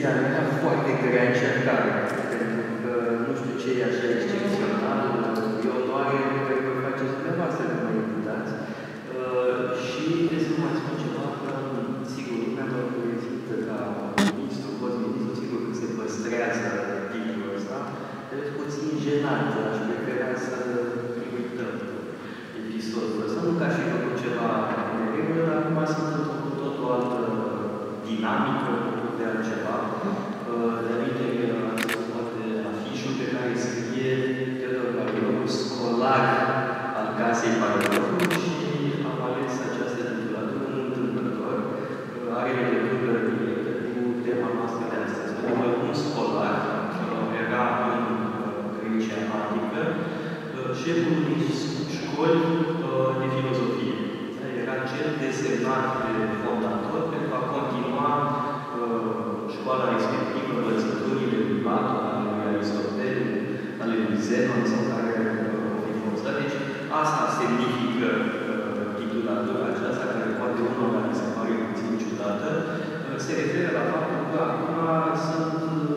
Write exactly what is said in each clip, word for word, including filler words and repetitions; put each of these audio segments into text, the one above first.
filozofia nu era foarte grea încercare, pentru că nu știu ce e așa excepțional, e o onoare pe care vă faceți dumneavoastră că mă invitați. Uh, și trebuie să mai spun ceva, că, sigur, lumea mă prezintă ca ministru, fost ministru, sigur că se păstrează titlul ăsta, dar e puțin jenant, aș prefera să uităm episodul ăsta. Nu ca și făcut ceva în regulă, dar acum sunt într-o cu tot o altă dinamică, de altceva. De-aminte că am văzut poate afișul pe care scrie Teodor Paleologu, școlar al Casei Paleologu, și am ales această titulatură nu întâmplător. Are legătură directă cu tema noastră de astăzi. Pentru că un școlar era în Grecia antică șeful unei școli de filozofie. Era cel desemnat de fondator pentru a continua școala respectivă, învățăturile lui Platon, ale lui Aristotel, ale lui Zenon, sau care au fi fost. Deci, asta semnifică titulatura aceasta, care poate unul care se pare puțin ciudată, se referă la faptul că acum sunt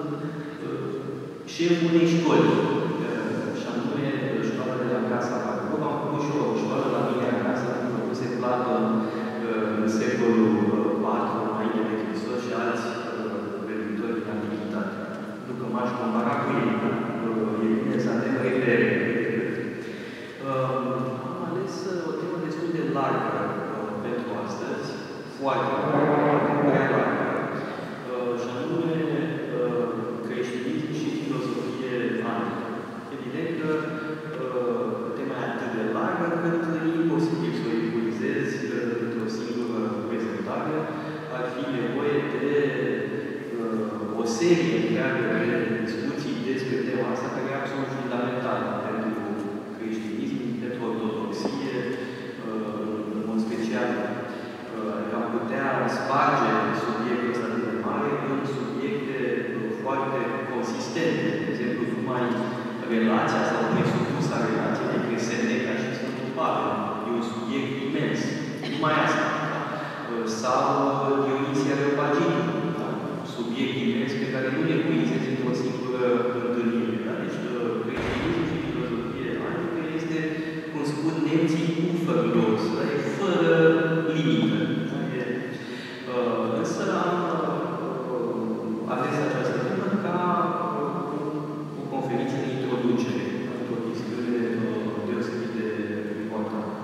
șeful unei școli, și anume școala de la Casa Paleologu. Am făcut și o școală la mine acasă, am făcuse Platon în secolul patru, înainte de Hristos, și alți gânditori din antichitate. Nu că m-aș compara cu ei, e bine să avem repere. Am ales o temă destul de largă pentru astăzi, foarte largă, și anume creștinism și filozofie antică. Evident că tema e atât de largă, încât e imposibil să o epuizez într-o singură prezentare. Ar fi nevoie de uh, o serie întreagă de discuții despre tema asta, care e absolut fundamentală pentru creștinism, pentru ortodoxie, uh, în mod special. Uh, am putea sparge subiectul ăsta de mare în subiecte uh, foarte consistente. De exemplu, numai relația sau presupusa relație dintre Seneca și Sfântul Pavel. E un subiect imens. Numai asta. Sau Dionisia Areopagitul. Da? Subiect imens pe care nu le puizezi într-o singură întâlnire. Da? Deci, creștinism și filozofie antică este, cum spun nemții, uferlos. Da? E fără limită. Da? E, uh, însă am uh, ales această temă ca uh, o conferință de introducere într-o chestiune uh, deosebit de importantă.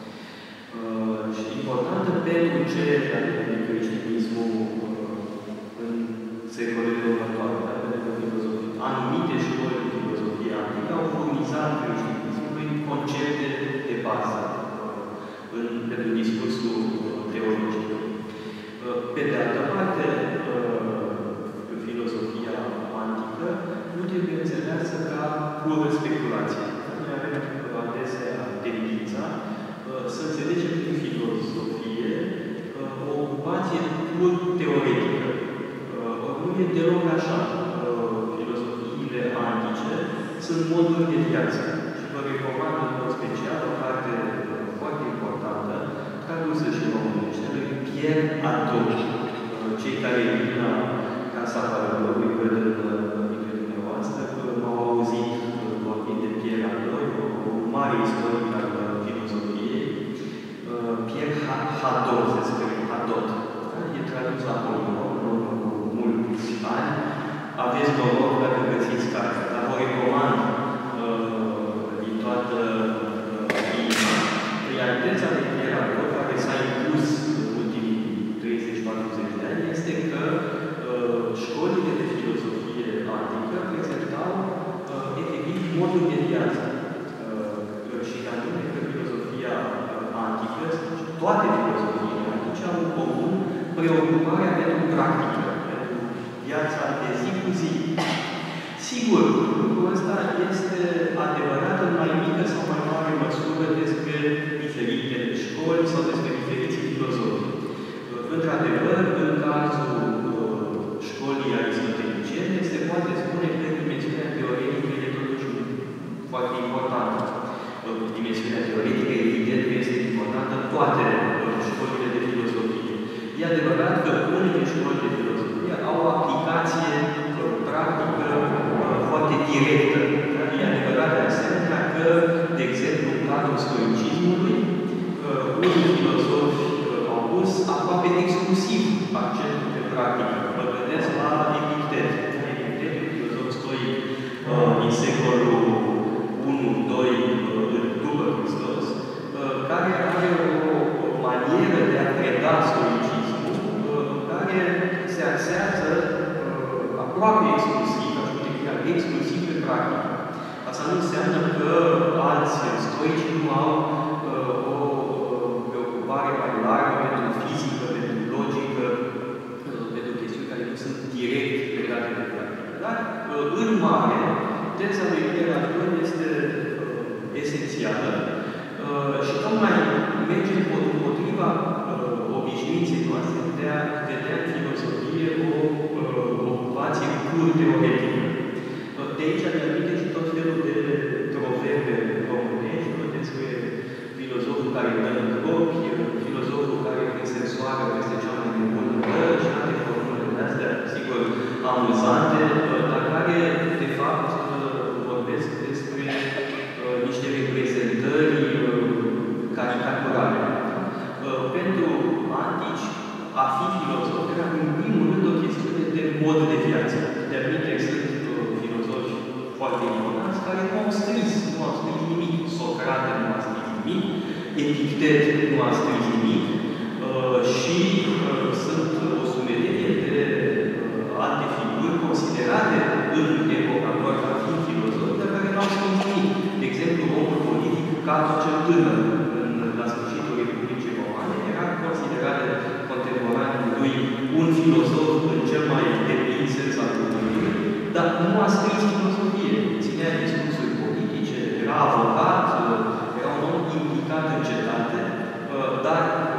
Uh, și importantă pentru ce a devenit creștinismul uh, în secolele următoare. Da? Pentru că filozofie, anumite școli de filozofie antică au furnizat creștinismului concepte de bază uh, în, pentru discursul uh, teologic. Uh, pe de altă parte, uh, filozofia antică nu trebuie înțeleasă ca pură speculație. Noi avem adesea tendința să înțelegem prin filozofie o ocupație pur teoretică. Nu e deloc așa. Filozofiile antice sunt moduri de viață. Și vă recomand în mod special o carte foarte importantă, tradusă și românește, lui Pierre Hadot. Cei care vin la Casa Paleologu, văd dintre dumneavoastră, m-au auzit vorbind de Pierre Hadot, o mare istoric al filozofiei. Pierre Hadot, se spune Hadot. E tradus acolo în urmă cu mulți ani. Aveți noroc dacă găsiți cartea. Dar vă recomand din toată inima. Realitatea de Pierre Hadot, care s-a impus în ultimii treizeci patruzeci de ani, este că școlile de filozofie antică prezentau efectiv modul de viață. Și anume că filozofia antică, toate filozofiile antice au în comun preocuparea pentru practică, pentru viața de zi cu zi. Sigur, lucrul ăsta este adevărat în mai mică sau mai mare măsură despre diferite școli sau despre diferiți filozofi. Într-adevăr, în cazul școlii aristoteliciene, se poate spune că dimensiunea teoretică e totuși foarte importantă. Dimensiunea teoretică, evident că este importantă în toate școlile de filozofie. E adevărat că unele școli de filozofie au o aplicație directă. E adevărat de asemenea că, de exemplu, în cadrul stoicismului, uh, unii filozofi uh, au pus aproape exclusiv accentul pe practică. Mă gândesc la Epictet. Epictet, un filozof stoic uh, din secolul unu doi uh, după Hristos, uh, care are o, o manieră de a preda stoicismul, uh, care se axează uh, aproape exclusiv, aș putea chiar exclusiv pe practică. Asta nu înseamnă că alți stoici nu au uh, o preocupare mai largă pentru fizică, pentru logică, uh, pentru chestiuni care nu sunt direct legate de practică. Dar, uh, în mare, teza lui Eraton este uh, esențială uh, și tocmai merge împotriva uh, obișnuinței noastre de a vedea în filosofie o uh, ocupație pur teoretică. Uh, de aici ne aminte și tot felul de proverbe românești, despre filozoful care dă în gropi, filozoful care prin sensoară peste cea mai nebună dă și alte formule de astea, sigur, amuzante, dar care, de fapt, vorbesc despre uh, niște reprezentări uh, caricaturale. Uh, pentru antici, a fi filozof era, în primul rând, o chestiune de mod de viață. De aminte, sunt uh, filozofi foarte importanți care nu au scris, nu au scris nimic. Socrate nu a scris nimic, Epictet nu a scris nimic uh, și uh, sunt o sumedenie de uh, alte figuri considerate în epoca lor ca fiind filozofi, dar care nu au scris nimic. De exemplu, omul politic Cato cel Tânăr, în, la sfârșitul Republicii Romane, era considerat de contemporanii lui un filozof în cel mai deplin sens al cuvântului, dar nu a scris filozofie. Ținea discursuri politice, era avocat, era un om implicat în cetate, dar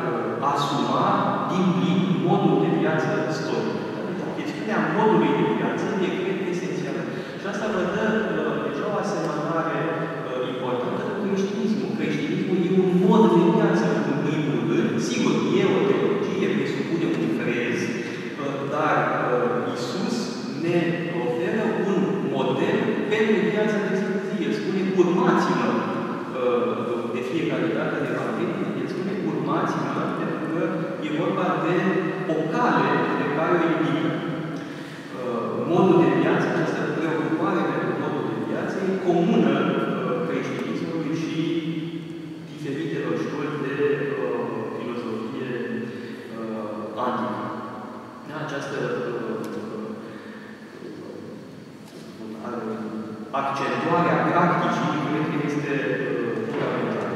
asuma din plin modul de viață stoic. Chestiunea modului de viață e, cred, esențială. Și asta vă dă deja o asemănare importantă cu creștinismul. Creștinismul e un mod de viață, în primul rând. Sigur, e o teologie, presupune un crez, dar Iisus ne oferă un model pentru viața de zi cu zi. El spune, urmați-mă de fiecare dată de Evanghelie, el spune, urmați-mă, pentru că e vorba de o cale pe care o indică. Modul de viață, această preocupare pentru modul de viață, e comună creștinismului și diferitelor școli de filozofie antică. Această accentuarea practicii, cred că este fundamentală.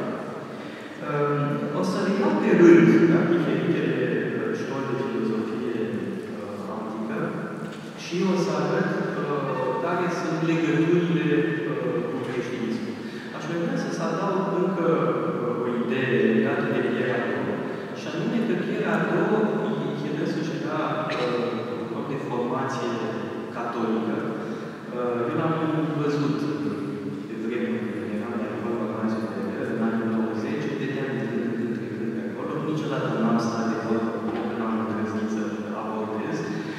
O să le iau pe rând diferitele școli de filozofie antică și o să arăt care sunt legăturile cu creștinismul. Aș vrea să se adaug încă o idee legată de Pierre Hadot, și anume că Pierre Hadot, el însuși era de formație catolică. Eu l-am văzut de vreme când eram de acolo, în anii nouăzeci, vedeam de când în când pe acolo. Niciodată n-am stat de vorbă, că n-am îndrăznit să abordez.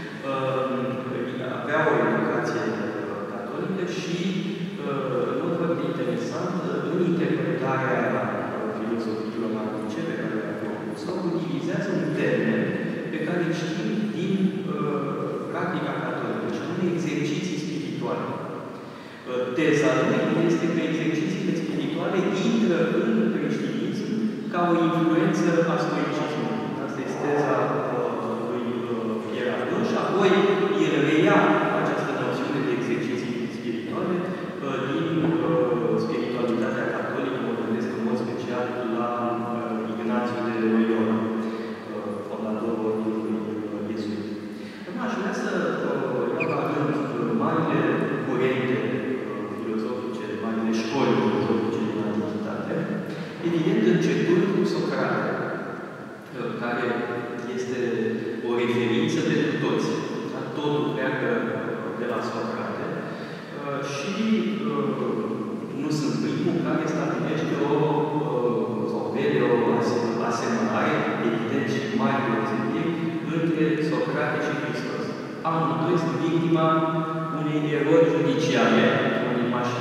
Avea o educație catolică și, în mod foarte interesant, în interpretarea filozofiilor antice pe care le-a propus-o, utilizează un termen pe care îl știm din practica catolică, și anume exerciții spirituale. Teza lui este că exercițiile spirituale intră în creștinism ca o influență a stoicismului. Asta este teza lui Pierre Hadot și apoi el reia această noțiune de exerciții spirituale din spiritualitatea catolică, mă gândesc în mod special la Ignațiu de Loyola, fondatorul ordinului iezuit. Aș vrea să iau la rând marile curente filozofice, marile școli filozofice din antichitate, evident începând cu Socrate, care este o referință pentru toți. Totul pleacă de la Socrate și nu sunt primul care stabilește o sau vede o asemănare, evident și mai deosebit, între Socrate și Hristos. Amândoi sunt victima unei erori judiciare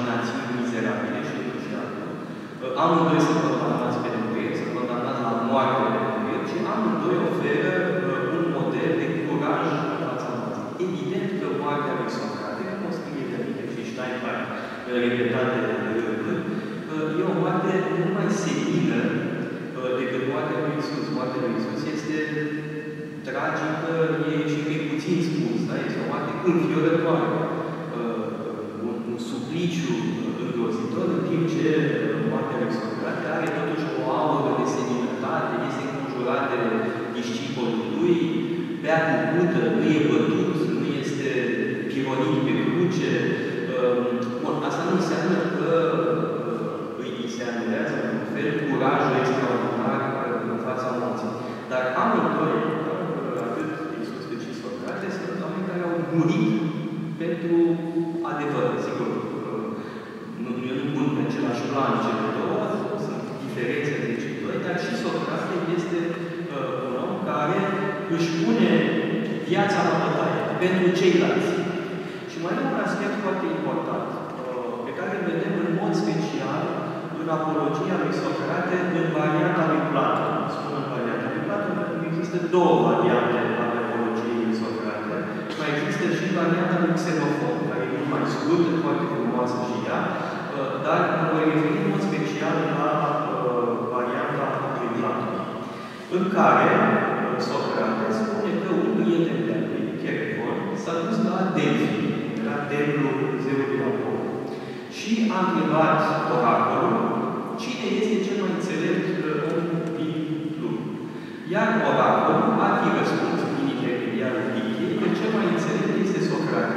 mașinațiuni mizerabile și unul și altul. Amândoi sunt condamnați pentru el, sunt condamnați la moarte pentru el și amândoi oferă un model de curaj în fața noastră. Evident că moartea lui Socrate, cum o scrie de mine și Steinbeck, repetate de rânduri, e o moarte nu mai senină decât moartea lui Iisus. Moartea lui Iisus este tragică, e și mai puțin spus, da? Este o moarte înfiorătoare. Un, un supliciu îngrozitor, în timp ce moartea lui Socrate are totuși o aură de seninătate, este înconjurat de discipolii lui, bea cu pută, nu e bătut, nu este pironit pe cruce. Bun, asta nu înseamnă că îi se anulează în un fel curajul extraordinar în fața morții. Dar amândoi, atât Iisus cât și Socrate, sunt oameni care au murit pentru adevăr. Sigur, nu, eu nu pun pe același plan cele două, sunt diferențe între cei doi, dar și Socrate este uh, un om care își pune viața la bătaie pentru ceilalți. Și mai e un aspect foarte important, uh, pe care îl vedem în mod special în apologia lui Socrate în varianta lui Platon. Spun în varianta lui Platon, pentru că există două variante ale apologiei lui Socrate. Mai există și varianta lui Xenofon, care e mult mai scurtă, foarte frumoasă și ea, dar mă voi referi în mod special la uh, varianta lui Platon, în care uh, Socrate spune că un prieten de-al lui, Cherepon, s-a dus la Delphi, la templul zeului Apollo, și a întrebat oracolul cine este cel mai înțelept om din lume. Iar oracolul a fi răspuns prin intermediarul Lichiei că cel mai înțelept este Socrate.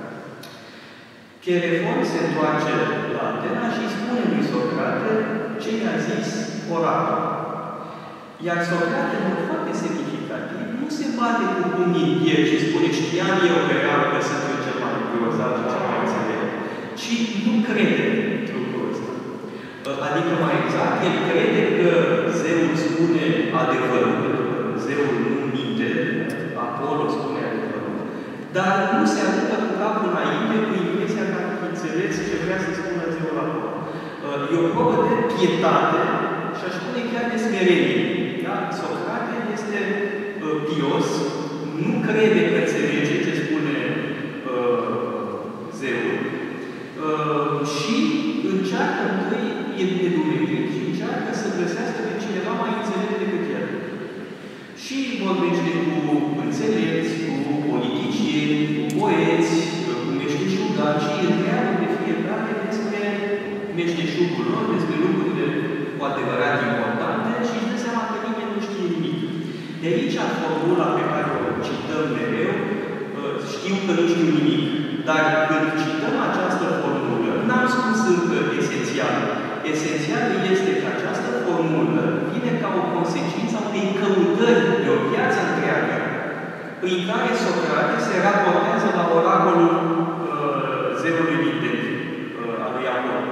Cherepon se întoarce la Atena și spune lui Socrate ce i-a zis oracolul. Iar Socrate, în mod foarte semnificativ, nu se bate cu pumnii în piept și spune știam eu că eram că sunt eu cel mai grozav și cel mai înțelept, ci nu crede lucrul ăsta. Adică, mai exact, el crede că zeul spune adevărul, zeul nu minte, Apollo spune adevărul, dar nu se aruncă cu capul înainte cu impresia că ar fi înțeles ce vrea să spună zeul Apollo. E o probă de pietate și aș spune chiar de smerenie. Da? Socrate este uh, pios, nu crede că înțelege ce spune uh, zeul uh, și încearcă întâi, e nedumerit și încearcă să găsească pe cineva mai înțelept decât el. Și vorbește cu înțelepți, cu politicieni, cu poeți, cu meșteșugari și întreabă pe fiecare despre meșteșugul lor, despre lucrurile cu adevărat importante și își dă seama că nimeni nu știe nimic. De aici formula pe care o cităm mereu, știu că nu știu nimic. Dar când cităm această formulă, n-am spus încă esențial. Esențial este că această formulă vine ca o consecință a unei căutări de o viață întreagă, în care Socrate se raportează la oracolul uh, zeului din Delphi, uh, al lui Apollo.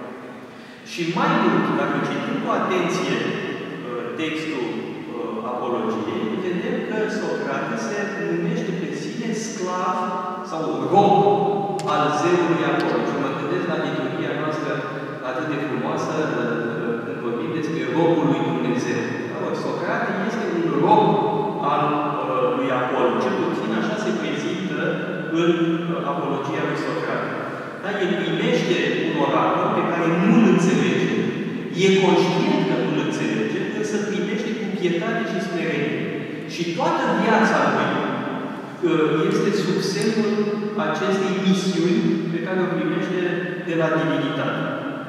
Și mai mult, dacă citim cu atenție uh, textul uh, apologiei, vedem că Socrate se numește pe sine sclav sau rob al zeului Apollo. Și mă gândesc la liturghia noastră atât de frumoasă când vorbim despre robul lui Dumnezeu. Socrate este un rob al uh, lui Apollo. Cel puțin așa se prezintă în uh, apologia lui Socrate. Dar el primește un oracol pe care nu-l înțelege. E conștient că nu-l înțelege, însă primește cu pietate și smerenie. Și toată viața lui uh, este sub semnul acestei misiuni pe care o primește de la divinitate.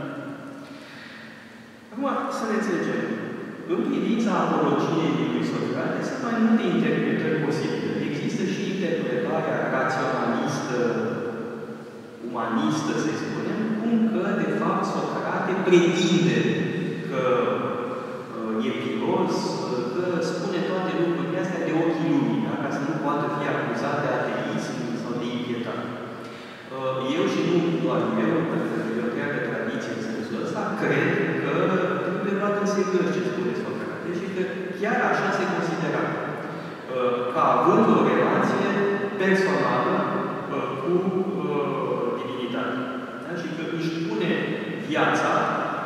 Acum, să ne înțelegem. În privința apologiei lui Socrate sunt mai multe interpretări posibile. Există și interpretarea raționalistă, umanistă, să spunem, cum că, de fapt, Socrate pretinde că uh, e piros, că spune toate lucrurile astea de ochii lumii, da? Ca să nu poată fi acuzat de ateism sau de impietate. Uh, eu și nu doar eu, pentru că e o întreagă tradiție în sensul ăsta, cred că trebuie luat în serios ce spune Socrate și că chiar așa se considera, uh, ca având o relație personală uh, cu uh, divinitate. Da? Și că își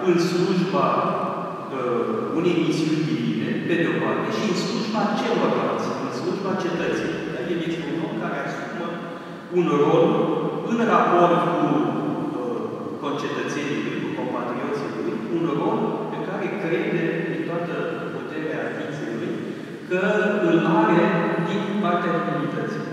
în slujba uh, unei misiuni divine, pe de o parte, și în slujba celorlalți, în slujba cetății. El este un om care asumă un rol în raport cu uh, concetățenii lui, cu compatrioții lui, un rol pe care crede din toată puterea atinței lui că îl are din partea divinității.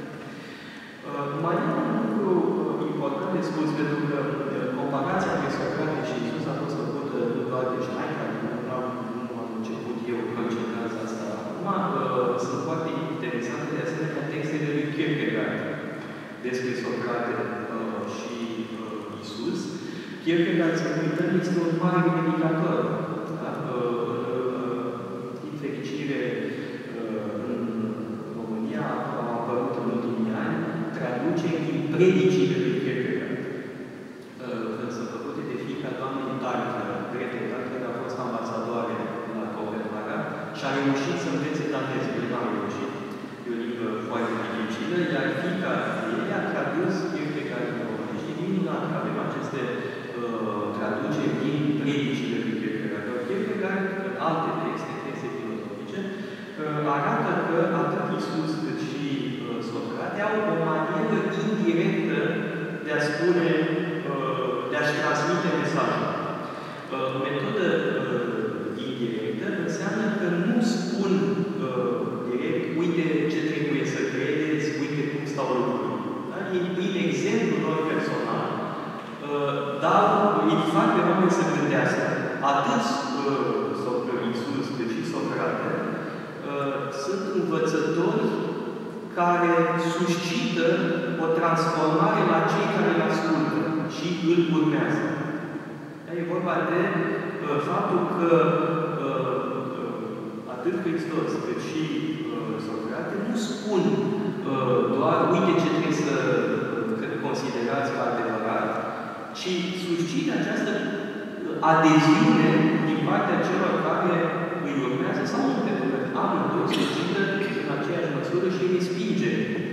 Uh, mai e un lucru uh, important de spus, pentru că uh, comparația între Socrate și Iisus a fost făcută nu doar de Schneider, nu am, nu am început eu concentrația asta. Acum uh, sunt foarte interesante de asemenea textele lui Kierkegaard despre Socrate uh, și uh, Iisus. Kierkegaard, să nu uităm, este un mare predicator. Da? Uh, uh, din fericire, uh, în România au apărut în ultimii ani traduceri din predicile lui Kierkegaard. Uh, sunt făcute de fiica doamnei Tartler, Grete Tartler, a fost ambasadoare la Copenhaga și a reușit să învețe daneză. Eu n-am reușit. E o limbă foarte dificilă, iar fiica ei a tradus Kierkegaard în română. Și minunat că avem aceste uh, traduceri din predicile lui Kierkegaard. Kierkegaard, în alte texte, texte filozofice, uh, arată că atât Iisus cât și uh, Socrate au o manieră indirectă de a spune, uh, de a-și transmite mesajul. Uh, metodă uh, indirectă înseamnă că nu spun uh, direct, uite ce trebuie să credeți, uite cum stau lucrurile. Da? Prin exemplu lor personal, uh, dar îi fac pe oameni să gândească. Atât uh, Iisus cât și Socrate uh, sunt învățători care suscită o transformare la cei care îl ascultă și îl urmează. E vorba de uh, faptul că uh, atât Hristos cât și uh, Socrate nu spun uh, doar uite ce trebuie să uh, considerați ca adevărat, ci suscită această adeziune din partea celor care îi urmează sau nu, pentru că amândoi suscită în aceeași măsură și îi respinge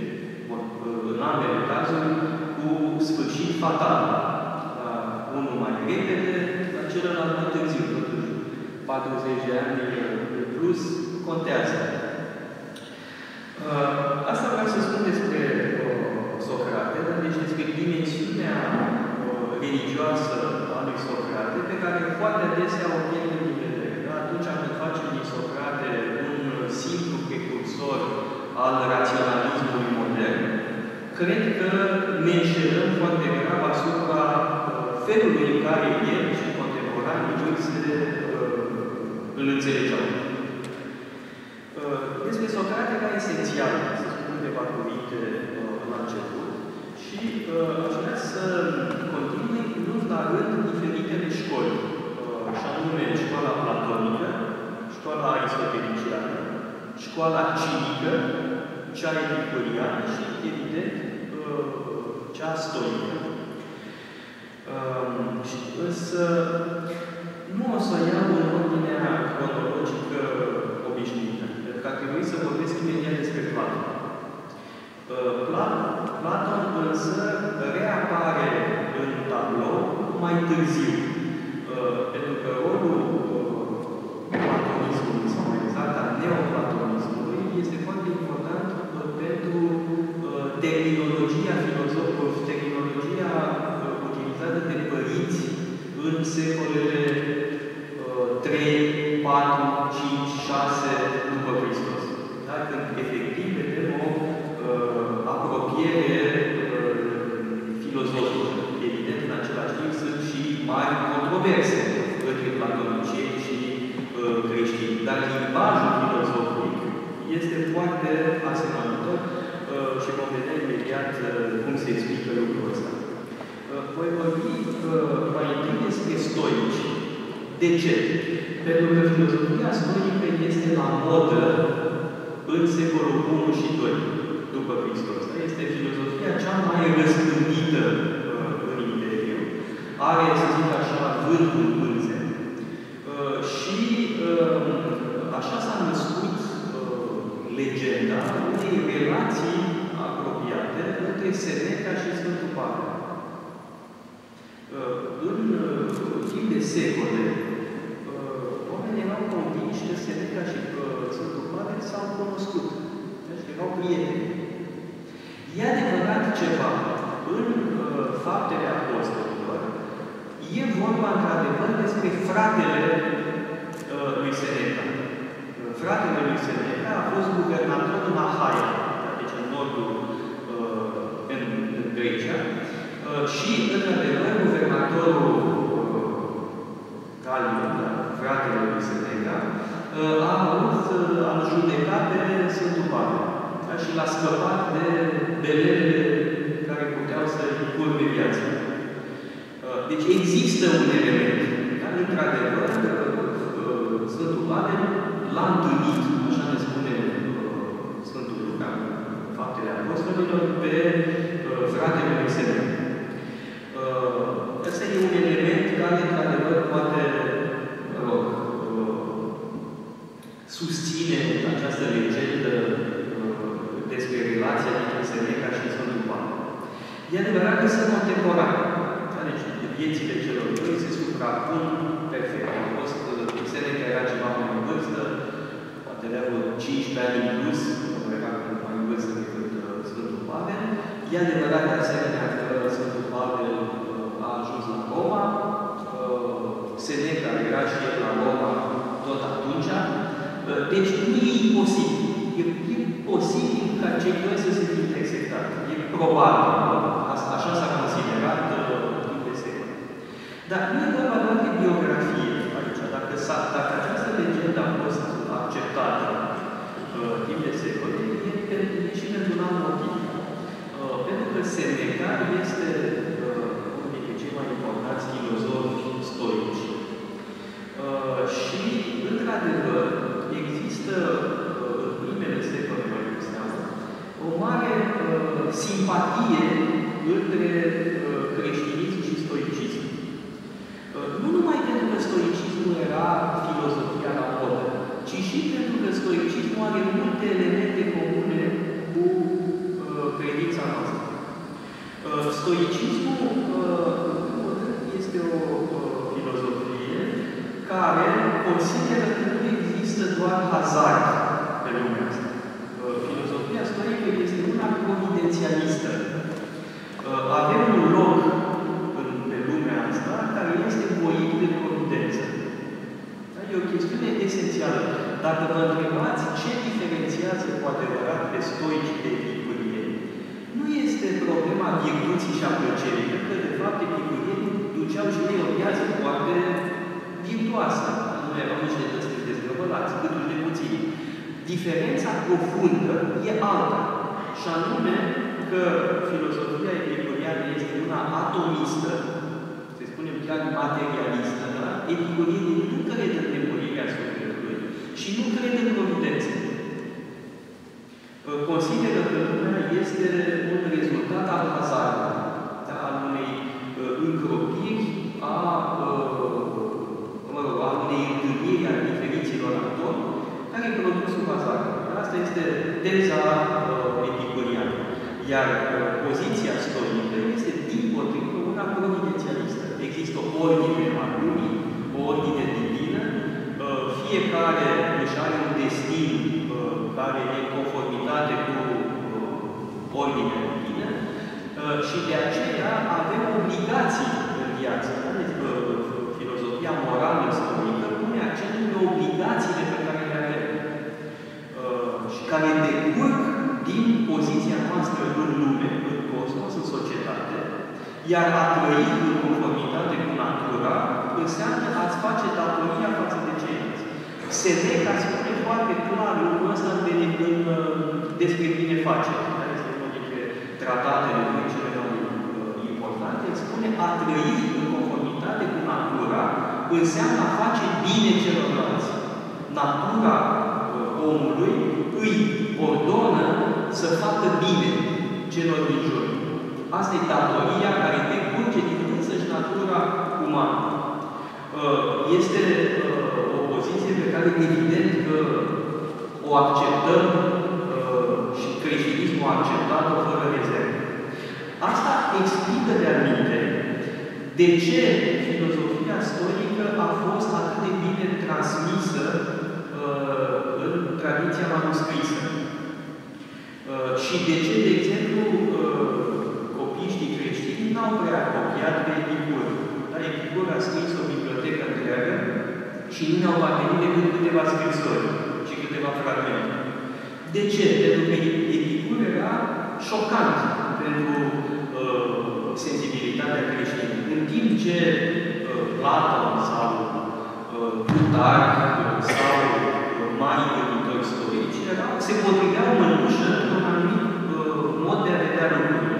în ambele cazuri cu sfârșit fatal. Unul mai repede, la celălalt mai târziu, totuși. patruzeci de ani de plus contează. Asta vreau să spun despre Socrate, dar deci despre dimensiunea religioasă a lui Socrate, pe care foarte adesea o pierdem din vedere. Atunci când facem din Socrate un simplu precursor al raționalismului modern, cred că ne înșelăm foarte grav asupra felului în care el și contemporanii lui se uh, îl înțelegeau. Uh, despre Socrate ca esențial, să spun câteva cuvinte uh, la început, și uh, aș vrea să continui luând la rând diferitele școli, uh, și anume școala platonică, școala aristoteliciană, școala cinică, cea epicuriană și, evident, uh, cea stoică. Um, însă nu o să iau în ordinea cronologică obișnuită, pentru că ar trebui să vorbesc imediat despre Platon. Uh, Platon, Platon însă reapare în tablou mai târziu, uh, pentru că rolul uh, platonismului, sau mai exact al neoplatonismului, este foarte important uh, pentru uh, terminologia filozofilor, terminologia de părinți în secolele uh, trei, patru, cinci, șase după Hristos. Da? Când efectiv vedem o uh, apropiere uh, filozofică. Evident, în același timp sunt și mari controverse între platonicieni și uh, creștini. Dar limbajul filozofic este foarte asemănător uh, și vom vedea imediat uh, cum se explică lucrul ăsta. Voi vorbi uh, mai întâi despre stoici. De ce? Pentru că filozofia stoică este la modă în secolul unu și doi după Hristos. Este filozofia cea mai răspândită uh, în Imperiu. Are, să zic așa, vârful pânzei. Uh, și uh, așa s-a născut uh, legenda unei relații apropiate între Seneca și Sfântul Pavel. În timp de secole, oamenii erau convinși că Seneca și Sfântul Pavel s-au cunoscut. Deci erau prieteni. E adevărat ceva. În uh, Faptele Apostolilor, e vorba, într-adevăr, despre fratele uh, lui Seneca. Fratele lui Seneca a fost guvernator în Ahaia, deci în nordul, uh, în, în Grecia, uh, și, în adevăr, guvernatorul uh, Galion, fratele lui Seneca, uh, a avut, uh, a judecat pe Sfântul Pavel. Da? Și l-a scăpat de belele care puteau să-i curbe viața. Deci există un element. Dar, într-adevăr, Sfântul Pavel l-a întâlnit, așa ne spune Sfântul Luca, Faptele Apostolilor, pe fratele lui Seneca. Ăsta e un element care, într-adevăr, poate, mă rog, susține această legendă despre relația dintre Seneca și Sfântul Pavel. E adevărat că sunt contemporani. Deci, viețile celor doi se suprapun perfect. A fost, Seneca era ceva mai în vârstă, poate avea vreo cincisprezece ani în plus, era mai în vârstă decât Sfântul Pavel. E adevărat, de asemenea, că Sfântul Pavel a ajuns la Roma. Seneca era și el la Roma tot atunci. Deci, nu e imposibil. E, e posibil ca cei doi să se fi intersectat. E probabil. Așa s-a considerat timp de secole. Dar nu e vorba doar de biografie aici. Dacă, dacă această legendă a fost acceptată uh, timp de secole, e, e și pentru un alt motiv. Uh, pentru că Seneca este uh, unul dintre cei mai importanți filozofi stoici. Uh, și, într-adevăr, există uh, în primele secole mai cu seamă o mare uh, simpatie între uh, creștinism și stoicism. Uh, nu numai pentru că stoicismul era filozofia la modă, ci și pentru că stoicismul are multe elemente comune cu uh, credința noastră. Uh, stoicismul uh, este o uh, filozofie care consideră că nu există doar hazard pe lumea asta. Uh, filozofia stoică este una providențialistă. Avem un loc în, pe lumea asta care este voit de providență. Da? E o chestiune esențială. Dacă vă întrebați ce diferențiază cu adevărat pe stoici de epicurieni, nu este problema virtuții și a plăcerii, pentru că, de fapt, epicurienii duceau și ei o viață foarte virtuoasă. Nu erau niște dăstri dezgrăvălați, câtul de puțin. Diferența profundă e alta. Și anume că filozofia epicuriană este una atomistă, se spune chiar materialistă, da? Epicurienii nu cred în nemurirea sufletului și nu cred în providență. Consideră că lumea este un rezultat al hazardului, da? Al unei uh, încropiri, a, uh, mă rog, a unei întâlniri a diferiților atomi care produc sub hazardul. Asta este teza uh, epicuriană. Iar uh, poziția stoică este dimpotrivă una providențialistă. Există o ordine a lumii, o ordine divină, uh, fiecare își are un destin uh, care e în conformitate cu uh, ordinea divină uh, și de aceea avem obligații în viață. Deci, uh, filozofia morală stoică pune accentul pe obligațiile pe care le avem uh, și care decurg din poziția noastră în lume, în cosmos, în societate, iar a trăi în conformitate cu natura înseamnă a-ți face datoria față de ceilalți. Seneca spune foarte clar lucrul ăsta în, în, despre binefacere. Este unul dintre tratatele lui cele mai uh, importante. El spune a trăi în conformitate cu natura înseamnă a face bine celorlalți. Natura uh, omului îi ordonă să facă bine celor din jur. Asta e datoria care decurge din însăși natura umană. Este o poziție pe care, evident, că o acceptăm și creștinismul a acceptat-o fără rezervă. Asta explică de-a minte De ce filozofia stoică a fost atât de bine transmisă uh, în tradiția manuscrisă? Uh, și de ce, de exemplu, uh, copiștii creștini n-au prea copiat pe Epicur? Da? Epicur a scris o bibliotecă întreagă și nu ne-au parvenit decât câteva scrisori și câteva fragmente. De ce? Pentru că Epicur era șocant pentru uh, sensibilitatea creștină. În timp ce uh, Platon sau uh, Plutarh sau uh, mari gânditori istorici erau, se potriveau mănușă într-un anumit uh, mod de a vedea lucrurile.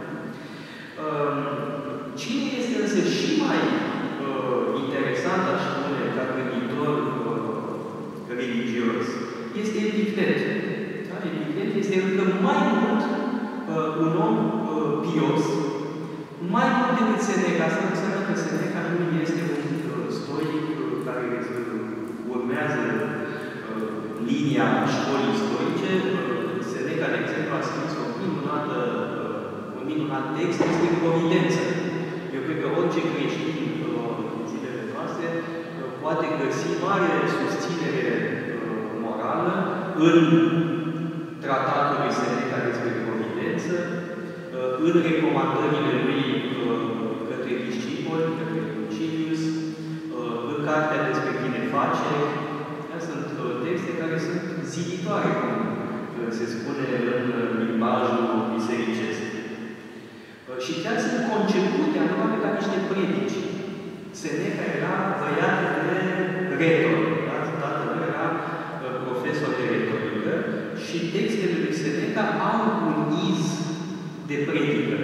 Uh, cine este însă și mai uh, interesant, aș spune, ca gânditor uh, religios, este Epictet. Da? Epictet este încă mai mult uh, un om uh, pios, mai mult decât Seneca. Asta nu înseamnă că Seneca nu este un uh, stoic uh, care uh, urmează uh, linia școlii istorice. Uh, Seneca, de exemplu, a scris o minunată, uh, un minunat text despre providență. Eu cred că orice creștin uh, în zilele noastre uh, poate găsi mare susținere uh, morală în tratatul lui Seneca despre providență, uh, în recomandările lui uh, către discipoli, către Lucilius, uh, în cartea despre binefacere. Sunt uh, texte care sunt ziditoare, cum uh, se spune în uh, limbajul bisericesc. Uh, și chiar sunt concepute anume ca niște predici. Seneca era băiat de retor. Da? Tatăl lui era uh, profesor de retorică și textele lui Seneca au un iz de predică.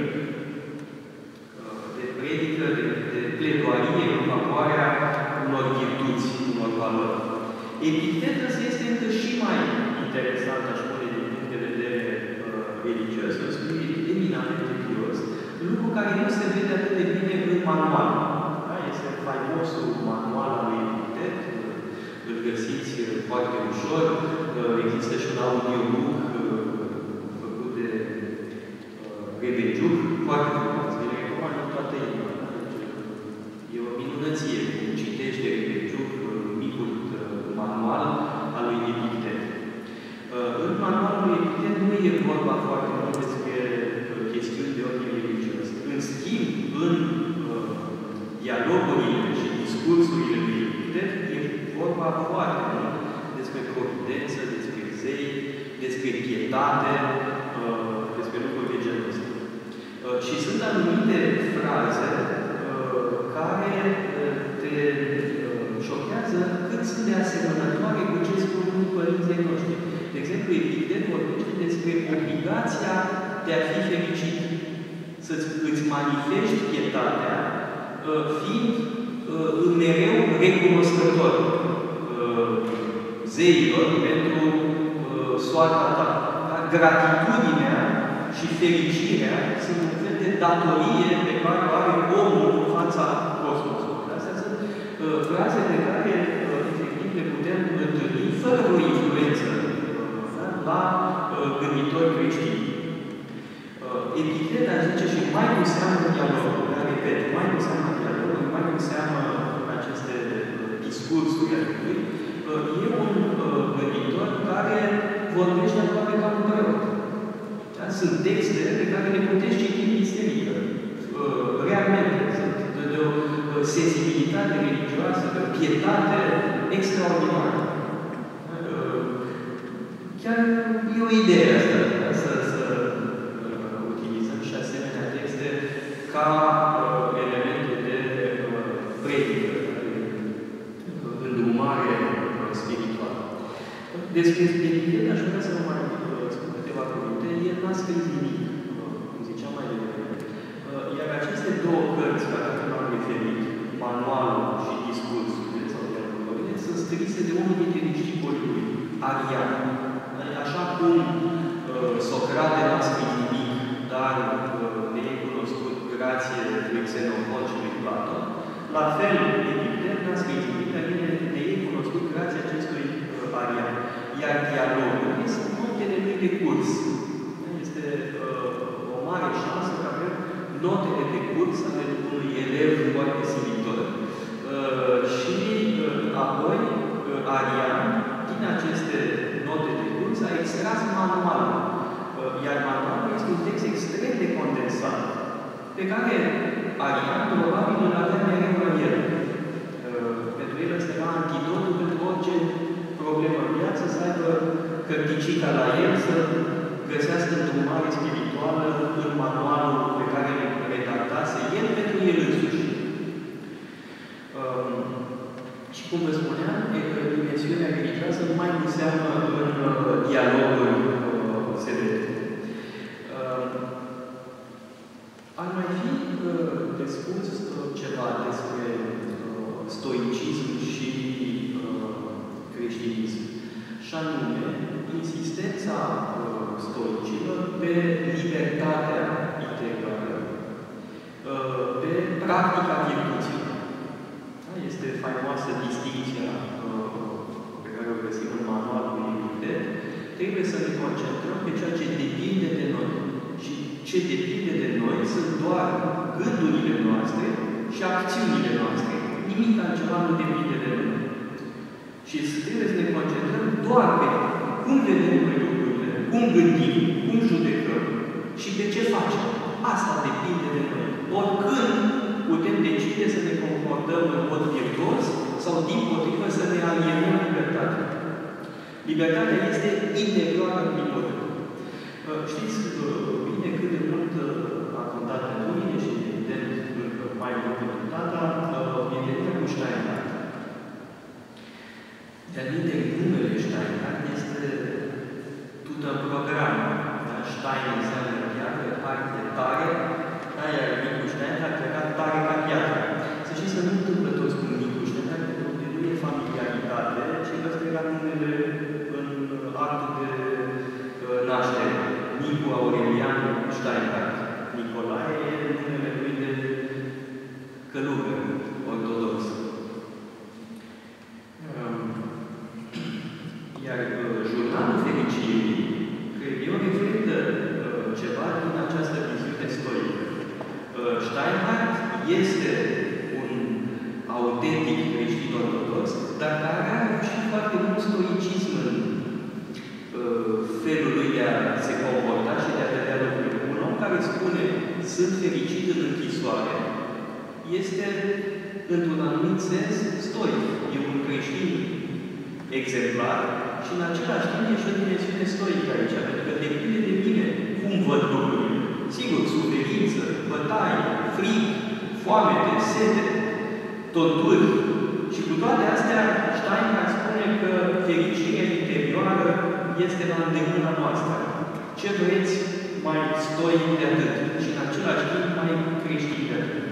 Uh, de predică, de, de pledoarie în favoarea unor virtuți, unor valori. Epictet însă este încă și mai interesant, aș spune, din punct de vedere uh, religios, un spirit eminamente pios, lucru care nu se vede atât de bine în manual. Da? Este faimosul manual al lui Epictet, îl găsiți foarte ușor, uh, există și un audiobook uh, făcut de uh, Rebegiuc, foarte frumos, îl recomand în toată inima. E o minunăție cum citește Rebegiuc micul manual al lui Epictet. În manualul lui Epictet nu e vorba foarte mult despre chestiuni de ordine religios. În schimb, în dialogurile și discursurile lui Epictet e vorba foarte mult despre providență, despre zei, despre pietate, despre lucruri de genul ăsta. Și sunt anumite fraze care te șochează cât sunt de asemănătoare cu ce spun părinții noștri. De exemplu, Epictet vorbește despre obligația de a fi fericit. Să-ți manifesti pietatea fiind mereu recunoscător zeilor pentru soarta ta. Gratitudinea și fericirea sunt un fel de datorie pe care o are omul în fața cosmosului. Astea sunt uh, fraze pe care, uh, efectiv, le putem întâlni fără o influență uh, la uh, gânditori creștini. Uh, Epictet, aș zice, și mai nu seamă dialogul, dar, repet, mai nu seamă dialogul, mai nu seamă aceste uh, discursuri ale lui, uh, e un uh, gânditor care vorbește aproape ca un preot. Da? Sunt texte pe care le puteți citi în biserică. Uh, realmente sunt de, de o uh, sensibilitate religioasă, de o pietate extraordinară. Uh, chiar e o idee asta, da? să, să uh, utilizăm și asemenea texte ca uh, elemente de uh, predică, de îndrumare uh, spirituală. Despre Epictet aș vrea să vă mai spun câteva cuvinte. El n-a scris nimic, cum ziceam mai devreme. Iar aceste două cărți la care m-am referit, manualul și discursurile sau dialogurile, sunt scrise de unul dintre discipolii lui, Arian. Așa cum Socrate n-a scris nimic, dar ne e cunoscut grație lui Xenofon și lui Platon, la fel, Epictet n-a scris nimic, dar ne e cunoscut grație acestui Arian. Iar dialogul sunt notele lui de curs. Este uh, o mare șansă că avem notele de curs ale unui elev foarte silitor. Uh, și uh, apoi uh, Arian, din aceste note de curs, a extras manualul. Uh, iar manualul este un text extrem de condensat, pe care Arian probabil îl avea mereu la el. Uh, pentru el ăsta era antidotul pentru orice problemă în viață, să aibă cărticica la el, să găsească îndrumare spirituală în manualul pe care îl redactase el pentru el însuși. Um, și cum vă spuneam, dimensiunea religioasă nu mai înseamnă în uh, dialogul uh, sever. Uh, ar mai fi uh, de spus uh, ceva despre uh, stoicism și uh, creștinism. Și anume, insistența uh, stoicilor pe libertatea integrală, uh, pe practica virtuților. Da? Este faimoasă distinția uh, pe care o găsim în manualul Epictet. Trebuie să ne concentrăm pe ceea ce depinde de noi. Și ce depinde de noi sunt doar gândurile noastre și acțiunile noastre. Nimic altceva nu depinde de noi. Și trebuie să ne concentrăm doar pe cum vedem noi lucrurile, cum gândim, cum judecăm și pe ce facem. Asta depinde de noi. Oricând putem decide să ne comportăm în mod virtuos sau, dimpotrivă, să ne alienăm libertatea. Libertatea este integrală prin totul. Știți bine cât de mult a contat pentru mine și, evident, mai mult pentru tata, prietenia cu Steinhardt. De-al numele Steinhardt este tot un program. Stein înseamnă piatră, Hardt de tare, iar Nicu Steinhardt era tare ca piatră. Să știți că nu întâmplă toți cu Nicu Steinhardt, pentru că nu e familiaritate, ci ăsta era numele în actul de naștere. Nicu Aurelian Steinhardt. Nicolae e numele lui de călugăr ortodox. Iar jurnalul fericirii, cred eu, reflectă ceva din această viziune stoică. Steinhardt este un autentic creștin ortodox, dar care are și foarte mult stoicism în felul lui de a se comporta și de a vedea lucrurile. Un om care spune, sunt fericit în închisoare, este, într-un anumit sens, stoic. E un creștin exemplar și, în același timp, e și o dimensiune stoică aici, pentru că depinde de mine cum văd lucrurile. Sigur, suferință, bătaie, fric, foamete, sete, torturi. Și cu toate astea, Steinhardt spune că fericirea interioară este la îndemâna noastră. Ce vreți mai stoic de atât și, în același timp, mai creștin de atât.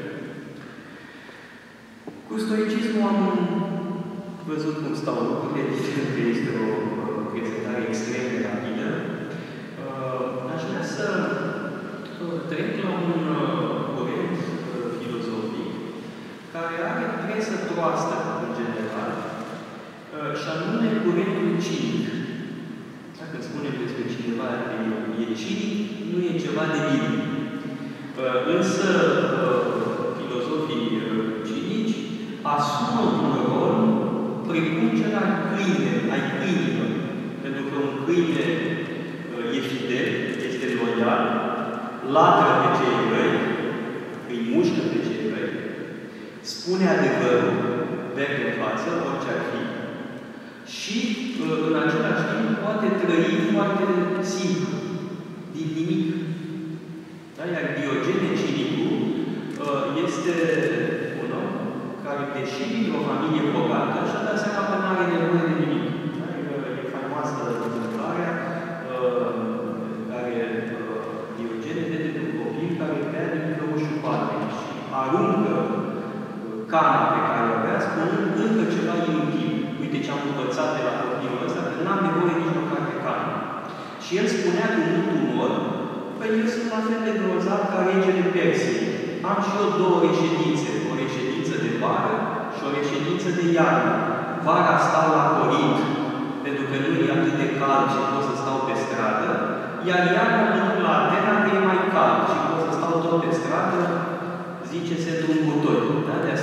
Cu stoicismul am văzut cum stau lucrurile, evident că este o prezentare extrem de rapidă. Aș vrea să trec la un curent filozofic care are presă proastă, în general, și anume curentul cinic. Dacă spunem despre cineva că e cinic, nu e ceva de bine. Însă, filozofii cinici asumă un rol precum cel al câine, ai câinilor. Pentru că un câine e fidel, este loial, latră pe cei răi, îi mușcă pe cei răi, spune adevărul, merge în față, orice ar fi, și în același timp poate trăi foarte simplu, din nimic. Da? Iar Diogene Cinicul este un om care, deși dintr-o familie bogată, și-a dat seama că nu are nevoie de nimic. Da? E faimoasă întâmplarea care Diogene vede de un copil care bea din o șupate și aruncă cana pe care o avea, spunând încă ceva inutil. Uite ce am învățat de la copilul ăsta, că n-am nevoie nici măcar de cană. Și el spunea cu mult umor, păi eu sunt la fel de grozav ca regele Persiei. Am și eu două reședințe, o reședință de vară și o reședință de iarnă. Vara stau la Corint, pentru că nu e atât de cald și pot să stau pe stradă, iar iarna mă duc la Atena, că e mai cald și pot să stau tot pe stradă, zice, se drum butoi. Da? De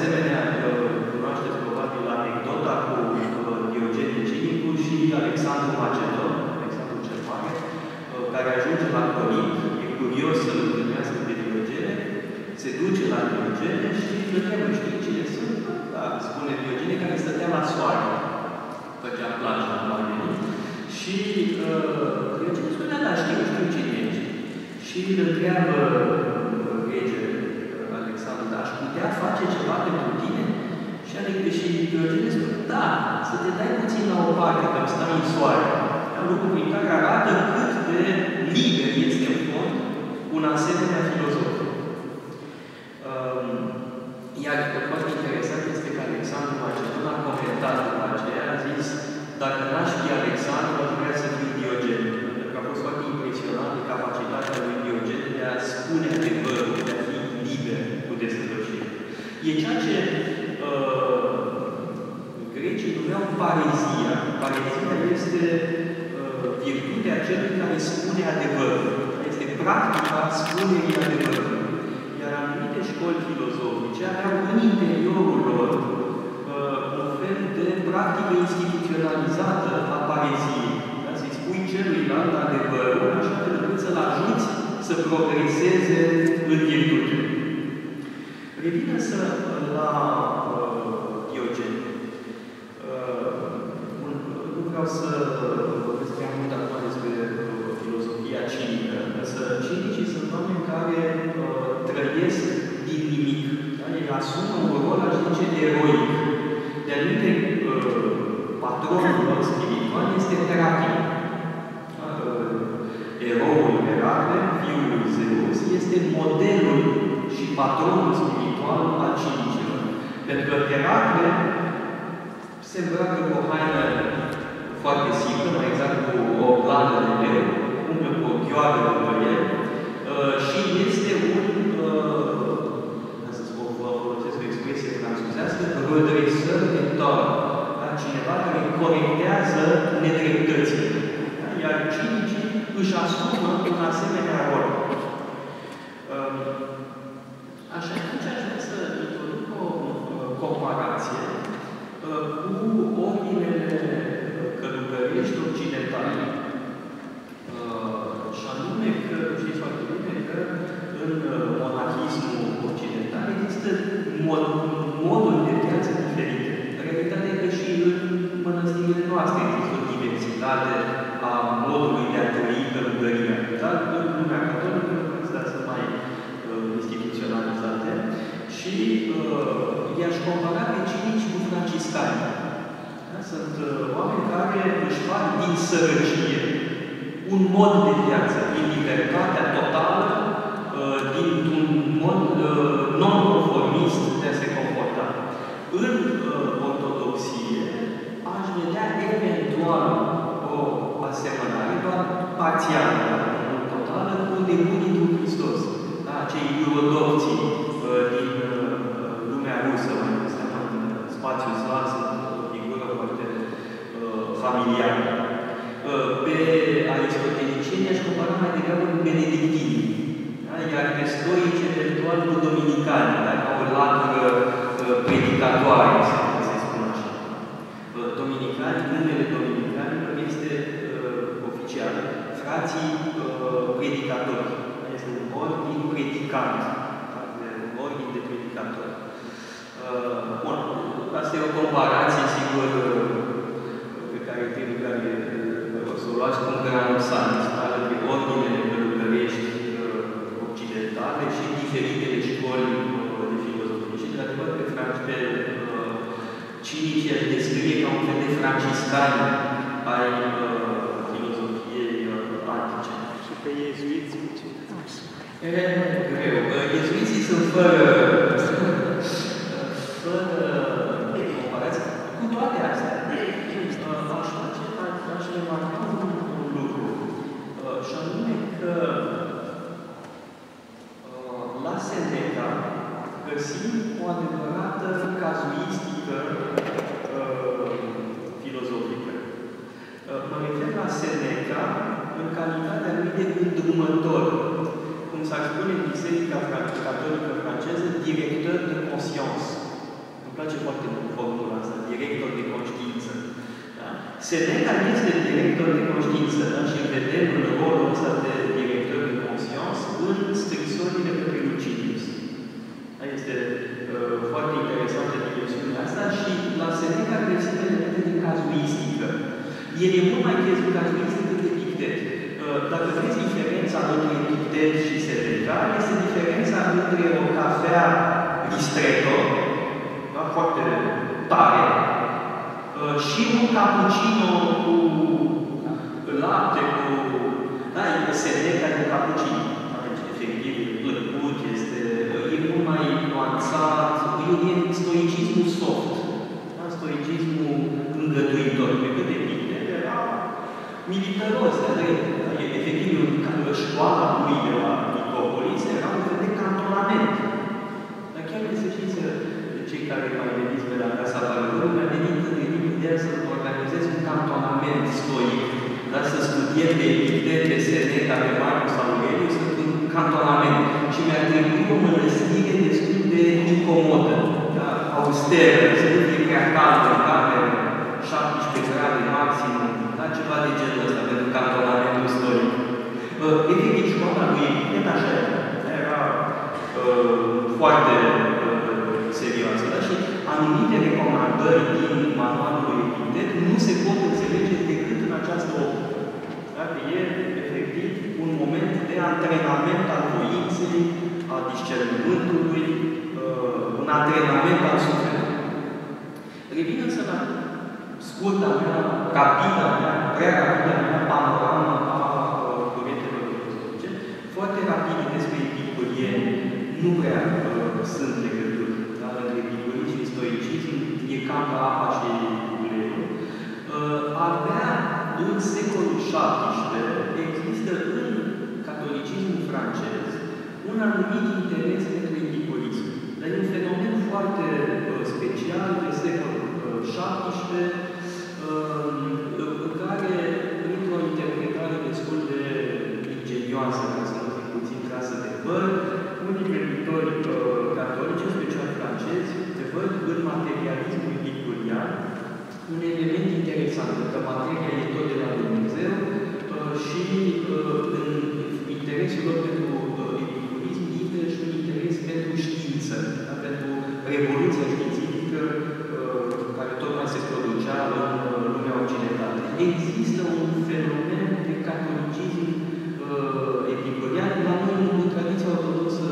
Diogene și îl întreabă, știi cine sunt? Da, spune Diogene, care stătea la soare. Făcea plajă la oamenii. Și uh, Diogene spunea, da, știu, știu cine ești. Și îl întreabă regele Alexandru, da, aș putea face ceva pentru tine? Și Diogene spune, da, să te dai puțin la o parte, că îmi stai în soare. Un lucru prin care arată cât de liber este în fond un asemenea filozof. Um, iar foarte interesant este că Alexandru Macedon a comentat după aceea, a zis, dacă n-aș fi Alexandru, aș vrea să fiu Diogen. Pentru că a fost foarte impresionat de capacitatea lui Diogen de a spune adevărul, de a fi liber cu desăvârșire. E ceea ce uh, grecii numeau parezia. Parezia este uh, virtutea celui care spune adevărul. Este practica spunerii adevărului. Iar anumite școli filozofice aveau în interiorul lor uh, un fel de practică instituționalizată a pareziei. Da? Să-i spui celuilalt adevărul, așa fel încât să-l ajuți să progreseze în virtute. Revin însă la uh, Diogen. Uh, nu vreau să vorbesc prea mult acum despre uh, filozofia cinică, însă cinicii sunt oameni care uh, trăiesc din nimic. Da? Ei asumă un rol, aș zice, eroic. De anumite uh, patronul lor spiritual este Heracle. Uh, eroul Heracle, fiul lui Zeus, este modelul și patronul spiritual al cinicilor. Pentru că Heracle se îmbracă cu o haină foarte simplă, mai exact cu o blană de leu, umblă cu o ghioară după el uh, și este un, uh, să spun, vă folosesc o expresie franțuzească, redreseur de tort, da? Cineva care corectează nedreptățile. Da? Iar cinicii își asumă un asemenea rol. Uh, Așa, atunci aș vrea să introduc o uh, comparație uh, cu ordinele călugărești occidentale. Uh, și anume că, știți foarte bine, că în uh, monahismul occidental există mod, moduri de viață diferite. Realitatea e că și în mănăstirile noastre există o diversitate a modului de a trăi călugăria. Dar în lumea catolică lucrurile sunt mai instituționalizate și uh, i-aș compara pe cinici cu franciscani. Da? Sunt uh, oameni care își fac din sărăcie un mod de viață, din libertatea totală, uh, dintr-un mod uh, non-conformist de a se comporta. În uh, ortodoxie aș vedea eventual o asemănare, doar parțială, nu totală, cu nebunii lui Hristos. Acei iurodocții uh, din uh, lumea rusă, mai mult seama în spațiul slav, sunt o figură foarte uh, familiară. Uh, pe aristotelicieni aș compara mai degrabă cu benedictini, da? Iar pe stoici, eventual, cu dominicani, da? Ca o latură uh, predicatoare, să spun așa. Uh, dominicani, numele dominicani este uh, oficial. Frații uh, predicatori. Este un ordin predicant, un ordin de predicatori. Uh, bun, asta e o comparație, sigur, pe care trebuie care o să o luați cu un granusant, între ordinele călugărești uh, occidentale și diferitele școli uh, de filozofie. Și, de adevăr, pe, pe uh, cinicii aș descrie ca un fel de franciscani ai uh, filozofiei uh, antice. Și pe iezuiți, E greu. Iezuiții sunt fără, fără comparație. Cu toate astea, aș face, aș remarca un lucru. Și anume că la Seneca găsim o adevărată cazuistică filozofică. Mă refer la Seneca în calitatea lui de îndrumător, cum s-ar spune în Biserica Catolică franceză, director de conscience. Îmi place foarte mult formula asta, director de conștiință. Da? Seneca este director de conștiință, da? Și vedem în rolul ăsta de director de conscience în scrisorile către Lucilius. Da? Este El e mult mai crezut casuist decât Epictet. Dacă vezi diferența între Epictet și Seneca, este diferența între o cafea ristretto, da, foarte tare, și un cappuccino cu lapte, cu... Da, Seneca e un cappuccino. Efectiv, e plăcut, este, e mult mai nuanțat, e stoicismul soft, da? Stoicismul îngăduitor. Pe cât Epictet era militaros, efectiv, școala lui de la Nicopolis era un fel de cantonament. Dar chiar să știți, cei care mai veniți pe la Casa Valorului, mi-a venit în ideea să organizez un cantonament stoic, dar să studiem de Epictet, de Seneca, de Marcus Aurelius, în cantonament. Și mi-a trebuit o mănăstire destul de incomodă, da? Austeră, să nu fie prea caldă, în cameră, șaptesprezece grade maxim, da? Ceva de genul ăsta, pentru cantonamentul istoric. Uh, efectiv, școala lui Epictet așa era uh, foarte uh, serioasă, da? Și anumite recomandări din manualul lui Epictet nu se pot înțelege decât în această optă. Dacă e, efectiv, un moment de antrenament al voinței, al discernământului, uh, un antrenament al sufletului. Revin însă la scurta mea, rapida mea, prea rapida mea, panoramă a uh, curentelor filozofice. Foarte rapid despre epicurieni, nu prea uh, sunt legături, dar între epicurii și stoicism e cam ca apa și uleiul. Uh, abia în secolul șaptesprezece există în catolicismul francez un anumit interes pentru epicurism. Dar e un fenomen foarte uh, special de secolul șaptesprezece, uh, care, printr-o interpretare destul de ingenioasă, ca să nu fie puțin trasă de păr, unii gânditori uh, catolici, special francezi, văd în materialismul epicurian un element interesant, că materia e tot de la Dumnezeu uh, și uh, în interesul lor pentru uh, epicurism intră și un interes pentru știință, da? Pentru revoluția științifică uh, care tocmai se producea în uh, lumea occidentală. Există un fenomen de catolicism uh, epicurian, la noi în tradiția ortodoxă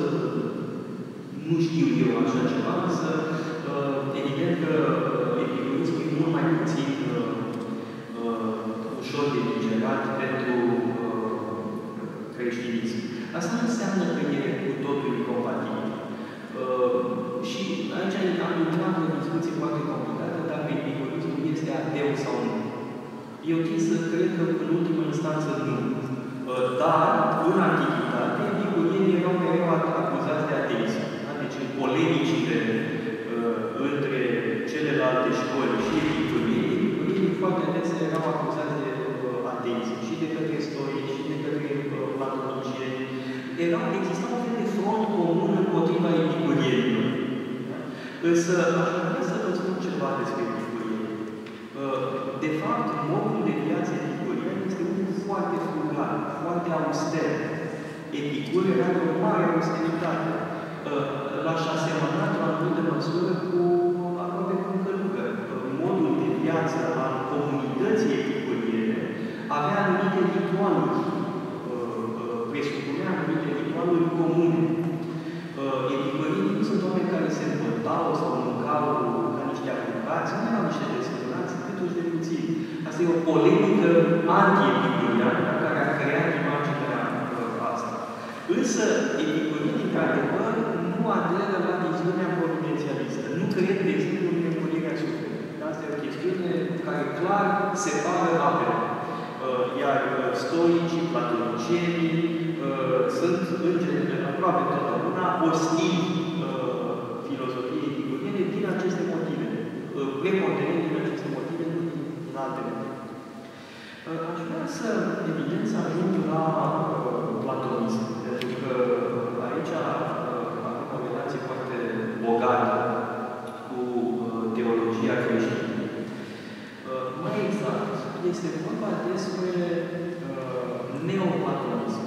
nu știu eu așa ceva, însă uh, evident că epicurismul e mult mai puțin uh, uh, ușor de digerat pentru uh, creștinism. Asta nu înseamnă că e cu totul incompatibil. Uh, și aici am intrat în o discuție foarte complicată dacă epicurismul este ateu sau nu. Eu tind să cred că în ultimă instanță nu. Uh, dar, în antichitate, epicurienii erau mereu acuzați de ateism. Deci, în polemicile uh, între celelalte școli și epicurienii, epicurienii foarte adesea erau acuzați de uh, ateism, și de către stoici, și de către uh, platonicieni. Erau, exista un fel de front comun împotriva epicurienilor. Da? Însă, aș vrea să vă spun ceva despre epicurieni. Uh, de fapt, modul de viață epicurian este unul foarte frugal, foarte auster. Epicur era de o mare austeritate. L-aș asemăna într-o anumită măsură cu aproape cu un călugăr. Modul de viață al comunității epicuriene avea anumite ritualuri, presupunea anumite ritualuri comune. Epicurienii nu sunt oameni care se îmbătau sau mâncau ca niște apucați, nu erau niște desfănați, câtuși de puțin. Asta e o polemică anti-epicuriană care a creat imaginea asta. Însă, epicurienii, într-adevăr, nu aderă la viziunea providențialistă. Nu cred, de exemplu, în nemurirea sufletului. Asta e o chestiune care clar separă apele. Iar stoicii, platonicienii sunt, în general, aproape totdeauna ostili filozofiei epicuriene din aceste motive. Preponderent din aceste motive, nu din alte motive. Aș vrea să, evident, să ajung la platonism. Pentru că aici avem o relație foarte bogată cu teologia creștină. Mai exact, este vorba despre neoplatonism.